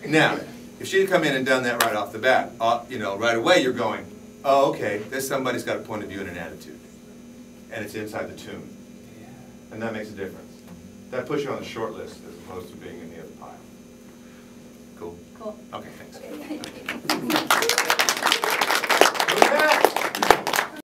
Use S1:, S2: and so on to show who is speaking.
S1: Now, if she'd come in and done that right off the bat, you know, right away you're going, oh, okay, there's somebody's got a point of view and an attitude. And it's inside the tune. And that makes a difference. That puts you on the short list as opposed to being in the other pile. Cool?
S2: Cool.
S1: Okay, thanks.